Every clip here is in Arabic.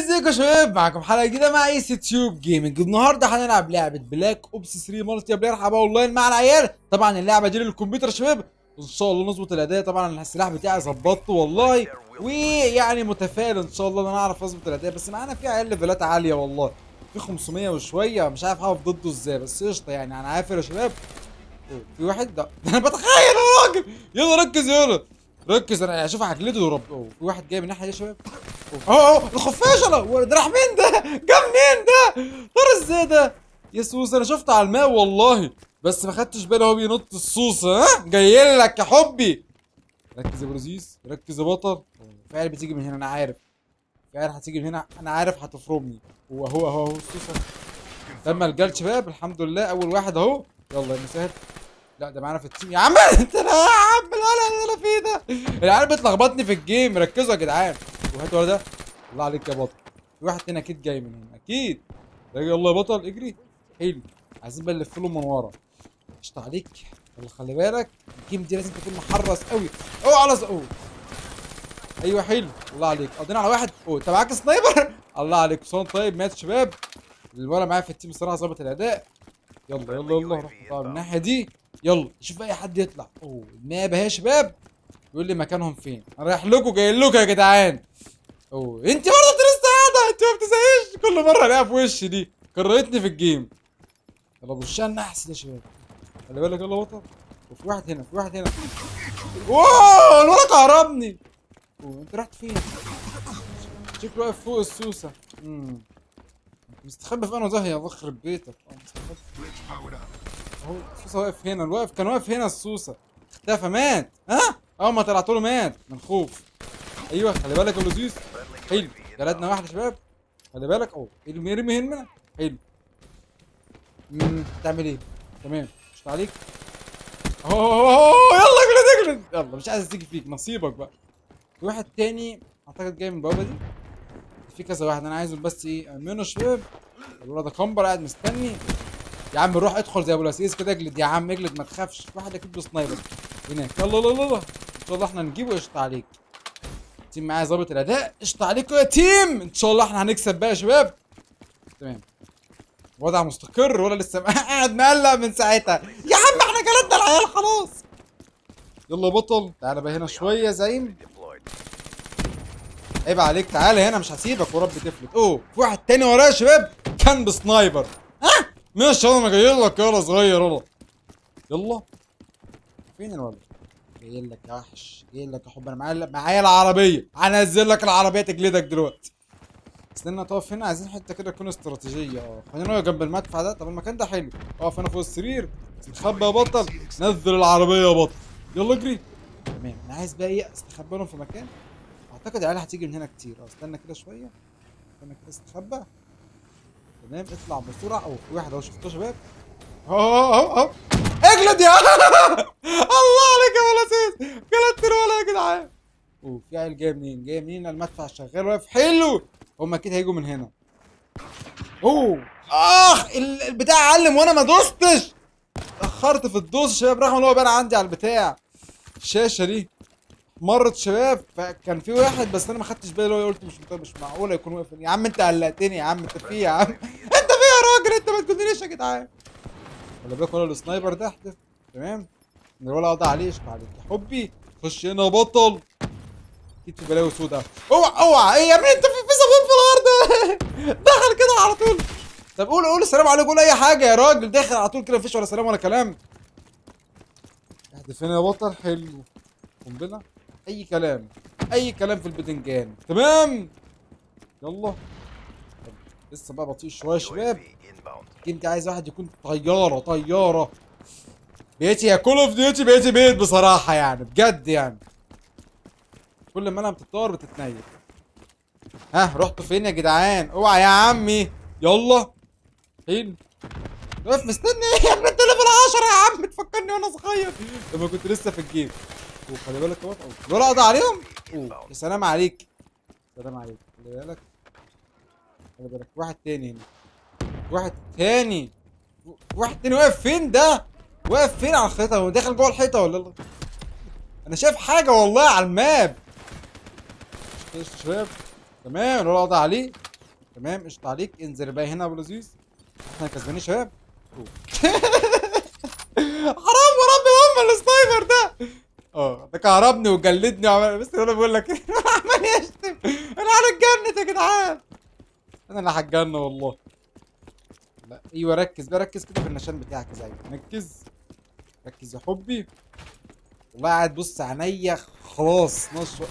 ازيكم يا شباب، معاكم حلقه جديده مع ايس تيوب جيمنج. النهارده هنلعب لعبه بلاك اوبس 3 مالتي بلاير حبا اونلاين مع العيال. طبعا اللعبه دي للكمبيوتر يا شباب، ان شاء الله نظبط الاداء. طبعا السلاح بتاعي ظبطته والله، ويعني متفائل ان شاء الله ان انا اعرف اظبط الاداء. بس معانا في عيال ليفلات عاليه والله، في 500 وشويه، مش عارف هقف ضده ازاي، بس قشطه يعني انا عافر يا شباب. في واحد ده انا بتخيل يا راجل. يلا ركز يلا ركز، انا اشوف عجلته ورب. في واحد جاي من الناحيه دي يا شباب. اهو الخفاش. ده راح مين ده؟ جه منين ده؟ طار ازاي ده؟ يا سوسه انا شفته على الماء والله، بس ما خدتش بالي هو بينط السوسه. ها جاي لك يا حبي. ركز يا بروزيز، ركز يا بطل. في عيال بتيجي من هنا انا عارف، في عيال هتيجي من هنا انا عارف هتفرمني. هو السوسه تم الجلد شباب، الحمد لله. اول واحد اهو، يلا يا مسهل. لا ده معانا في التيم يا عم. انت لا يا عم، القلق اللي انا فيه ده، العيال بتلخبطني في الجيم. ركزوا يا جدعان. وهات ورا ده. الله عليك يا بطل. في واحد تاني اكيد جاي من هنا اكيد. يلا يا بطل اجري. حلو، عايزين بقى نلف له من ورا. قشطة عليك. يلا خلي بالك الجيم دي لازم تكون محرص قوي. اوعى على ايوه حلو، الله عليك. قضينا على واحد. انت معاك سنايبر. الله عليك صون. طيب مات شباب. الولد معايا في التيم الصراحه ظابط الاداء. يلا روح من الناحيه دي. يلا شوف اي حد يطلع. الماب اهي يا شباب. يقول لي مكانهم فين. انا رايح لكم جاي لكم يا جدعان. انت برضه لسه قاعده، انت ما بتزهقش. كل مره الاقيها في وشي دي، كرهتني في الجيم. يلا بوشها النحس ده يا شباب، خلي بالك. يلا بطل. وفي واحد هنا، في واحد هنا. اوه الولد كهربني. انت رحت فين؟ شكله واقف فوق السوسه. مستخبي في انا زاهيه. الله يخرب بيتك. اهو السوسه واقف هنا. كان واقف هنا السوسه، اختفى مات. ها اول ما طلعت له مات من خوف. ايوه خلي بالك يا لوزيس. حلو، جلدنا واحد يا شباب. خلي بالك. يرمي هنا. حلو. تعمل ايه؟ تمام مش عليك. يلا اجلد. يلا مش عايز تيجي فيك، نصيبك بقى. في واحد تاني اعتقد جاي من البوابه دي. في كذا واحد انا عايزهم بس امنوا يا شباب. الولد ده كمبر قاعد مستني. يا عم روح ادخل زي ابو لسيس كده. اجلد يا عم اجلد، ما تخافش. في واحد اكيد بسنايبر هناك. يلا ان شاء الله احنا نجيبه. قشطه عليك. التيم معايا ظابط الاداء. قشطه عليكم يا تيم، ان شاء الله احنا هنكسب بقى يا شباب. تمام. وضع مستقر ولا لسه قاعد مقلق من ساعتها؟ يا عم احنا جلدنا العيال خلاص. يلا يا بطل تعالى بقى هنا شويه يا زعيم. عيب عليك، تعالى هنا مش هسيبك ورب تفلت. في واحد تاني ورايا يا شباب كان بسنايبر. ماشي انا جاي لك يلا صغير. يلا فين الولد؟ جاي لك يا وحش، جاي لك يا حب. انا معايا العربيه، هنزل لك العربيه تجلدك دلوقتي. استنى تقف هنا، عايزين حته كده تكون استراتيجيه. خلينا نقف جنب المدفع ده. طب المكان ده حلو. اقف هنا فوق السرير، استخبى يا بطل. نزل العربيه يا بطل. يلا اجري. تمام انا عايز بقى استخبى لهم في مكان. اعتقد العيال هتيجي من هنا كتير. استنى كده شويه، استنى كده استخبى. تمام اطلع بسرعه. في واحد اهو شفتوه يا شباب. اهو اجلد يا الله عليك يا ولسيس. جلدت الولا يا جدعان. في عيل جاي منين؟ المدفع شغال واقف. حلو، هم اكيد هيجوا من هنا. البتاع علم وانا ما دوستش. اتاخرت في الدوس يا شباب، رغم ان هو بان عندي على البتاع. الشاشه دي مرت شباب، فكان في واحد بس انا ما خدتش بالي. قلت مش معقوله يكون واقف. يا عم انت قلقتني يا عم. انت في يا عم انت في يا راجل. انت ما تقوليش يا جدعان. خلي بالك ولا السنايبر ده احدث. تمام الولا قضى عليه. اشكر عليك يا حبي. خش هنا يا بطل. اكيد في بلاوي سودا. اوعى ايه يا ابني؟ انت في صابون في الارض. دخل كده على طول. طب قول السلام عليكم، قول اي حاجه يا راجل. داخل على طول كده، مفيش ولا سلام ولا كلام. احدف هنا يا بطل. حلو، قنبله. اي كلام في البتنجان. تمام يلا. لسه بقى بطيء شويه يا شباب. الجيم دي عايز واحد يكون طياره. بقيتي يا كول اوف ديوتي، بقيتي بيت بصراحه يعني، بجد يعني. كل ما انا بتتطور بتتنيل. رحتوا فين يا جدعان؟ اوعى يا عمي. يلا حلو. واقف مستني ايه يا ابني؟ انت ليفل 10 يا عم. تفكرني وانا صغير لما كنت لسه في الجيم. خلي بالك يا بطل. الولا قضى عليهم. يا سلام عليك. خلي بالك. واحد تاني هنا. واحد تاني واقف فين ده؟ واقف فين على الخريطه؟ هو داخل جوه الحيطه ولا انا شايف حاجه والله على الماب. شباب تمام الولا قضى عليه. تمام قشطة عليك. انزل بقى هنا يا ابو لذيذ، احنا كسبانين يا شباب. حرام وربي ماما السنايبر ده. ده كهربني وجلدني وعمل، بس انا بقول لك عمال يشتم. انا هتجنن يا جدعان، انا اللي هتجنن والله. لا ايوه ركز بقى، ركز كده في النشان بتاعك يا زعيم، ركز ركز يا حبي. والله قاعد بص عينيا خلاص نشوة.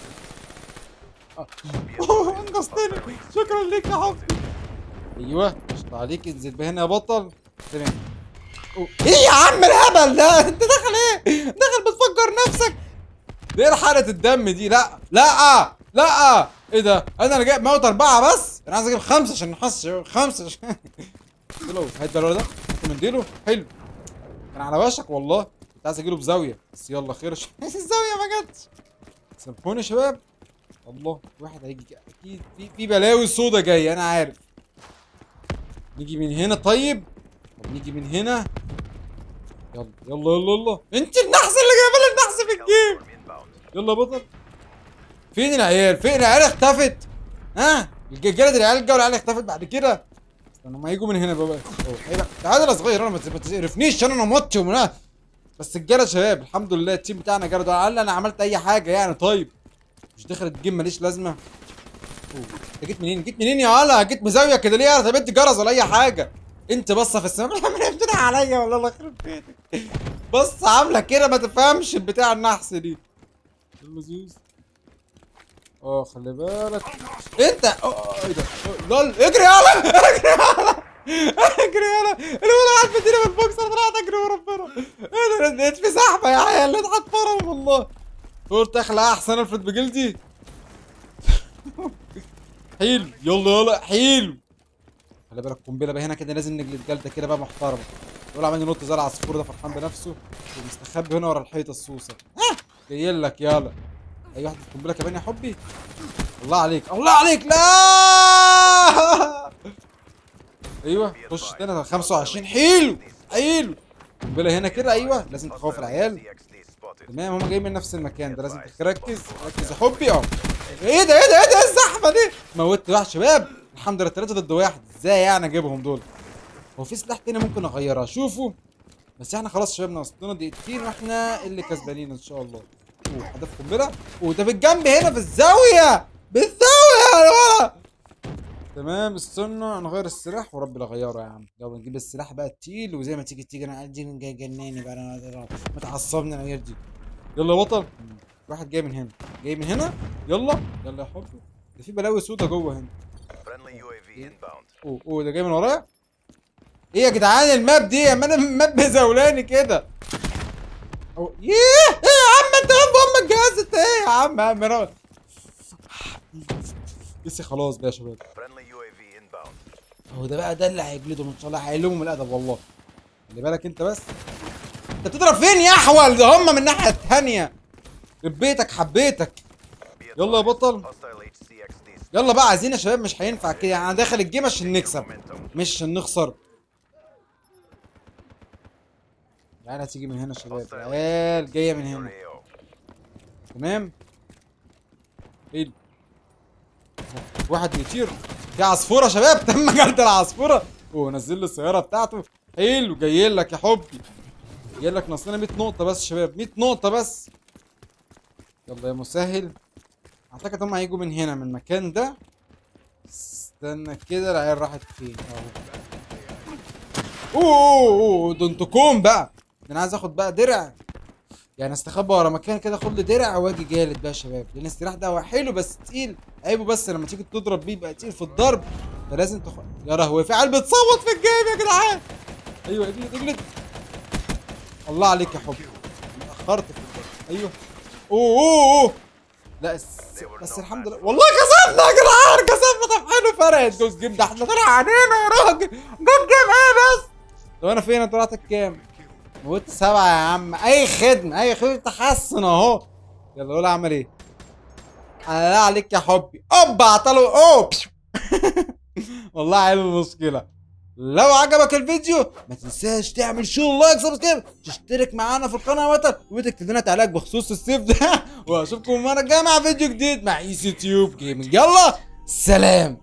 انقذتني، شكرا ليك يا حبي. ايوه قشطة عليك، انزل بهنا يا بطل. تمام. ايه يا عم الهبل ده؟ انت داخل ايه؟ داخل بتفجر نفسك؟ دي ايه حالة الدم دي؟ لا لا لا، ايه ده؟ انا جايب موت 4 بس، انا عايز اجيب 5 عشان نحس 5 عشان له هيدا الولد ده منديله حلو، كان على وشك والله، كنت عايز اجيله بزاوية بس يلا خير. الزاوية ما جاتش. سامحوني يا شباب. الله واحد هيجي اكيد، في بلاوي سودا جاية انا عارف. نيجي من هنا طيب، طب نيجي من هنا. يلا يلا يلا يلا، انت النحس اللي جايبه لي النحس في الجيم. يلا يا بطل. فين العيال؟ فين العيال؟ اختفت. ها الرجاله دي، العيال جا والعيال اختفت بعد كده. استنى ما يجوا من هنا بقى. تعالى يا صغير، انا ما تقرفنيش عشان انا ماتش بس الرجاله شباب الحمد لله، التيم بتاعنا جرد على الاقل انا عملت اي حاجه يعني. طيب مش داخل الجيم ماليش لازمه. انت جيت منين؟ جيت منين يا علا؟ جيت مزاويه كده ليه؟ انا ثبت جرس ولا اي حاجه؟ انت بصه في السماء عامله بتدعي عليا ولا الله يخرب بيتك. بص عامله كده ما تفهمش البتاع النحس دي. اللزوز. خلي بالك انت. ايه ده؟ لول اجري يالا، اجري يالا، اجري يالا. الولد قاعد بيديني بالبوكس، انا طلعت اجري وربنا. ايه ده؟ لقيت في زحمه يا عيال، لقيت حد فرم والله. قلت اخلع احسن افرد بجلدي. حلو يلا يلا حلو. خلي بالك قنبله بقى هنا كده، لازم نجلد جلده كده بقى محترمه. يقول عمال ينط زي العصفور ده فرحان بنفسه ومستخبي هنا ورا الحيطه السوسه. جاي لك يلا. اي واحده قنبله كمان يا حبي. الله عليك الله عليك. لا ايوه خش تاني 25. حلو حلو. قنبله هنا كده، ايوه لازم تخوف العيال. تمام هما جايين من نفس المكان ده، لازم تركز ركز يا حبي. ايه ده ايه ده ايه ده الزحمه دي؟ موتت واحد شباب الحمد لله، 3 ضد 1. ازاي يعني اجيبهم دول؟ هو في سلاح تاني ممكن اغيرها شوفوا، بس احنا خلاص شباب ناقص لنا دقيقتين واحنا اللي كسبانين ان شاء الله. هدف قنبله. ده في الجنب هنا في الزاويه، بالزاويه يا ولد. تمام استنى نغير السلاح وربي لا غيره يا عم. لو نجيب السلاح بقى التقيل وزي ما تيجي انا عندي جاي جناني بقى، انا متعصبني العيال دي. يلا يا بطل. واحد جاي من هنا، جاي من هنا. يلا يلا يا حبي. ده في بلاوي سودا جوه هنا. ده جاي من ورايا. ايه يا جدعان الماب دي؟ يا مان الماب مزولاني كده. ايه يا عم انت امك جهزت ايه يا عم؟ انا لسه خلاص بقى يا شباب. ده بقى ده اللي هيجلدهم ان شاء الله، هيعلمهم الادب والله. خلي بالك انت بس. انت بتضرب فين يا احول؟ ده هم من الناحيه الثانيه. بيتك حبيتك. يلا يا بطل. يلا بقى عايزين يا شباب، مش هينفع كده يعني. انا داخل الجيم عشان نكسب مش عشان نخسر. العيال هتيجي من هنا يا شباب، العيال جايه من هنا. تمام. ايه واحد بيطير في عصفوره يا شباب. تم جلد العصفوره ونزل له السياره بتاعته. حلو جاي لك يا حبي، جاي لك ناقصنا 100 نقطه بس يا شباب، 100 نقطه بس. يلا يا مسهل. اعتقد هم هيجوا من هنا من المكان ده. استنى كده العيال راحت فين؟ ده انتوا كوم بقى. انا عايز اخد بقى درع، يعني استخبى ورا مكان كده اخد لي درع واجي جالد بقى يا شباب، لان السلاح ده هو حلو بس تقيل. عيبه بس لما تيجي تضرب بيه يبقى تقيل في الضرب، فلازم تاخد. يا لهوي في عيال بتصوت في الجيم يا جدعان. ايوه اجلد. الله عليك يا حبي، اتاخرت في الضرب. ايوه اوه لا بس الحمد لله والله كسبنا يا جدعان، كسبنا. طب حلو فرقت جوز جيم ده، احنا طلع علينا يا راجل. جوز جيم ايه بس؟ طب انا فين؟ انا طلعت كام؟ موت 7 يا عم. اي خدمه اي خدمه تحسن اهو. يلا قول اعمل ايه؟ الله عليك يا حبي. اوبا عطلوا والله عيب المشكله. لو عجبك الفيديو ما تنساش تعمل لايك سبسكرايب، تشترك معانا في القناه وتكتب لنا تعليق بخصوص السيف ده. واشوفكم المره الجايه مع فيديو جديد مع ايسي تيوب جيمنج. يلا سلام.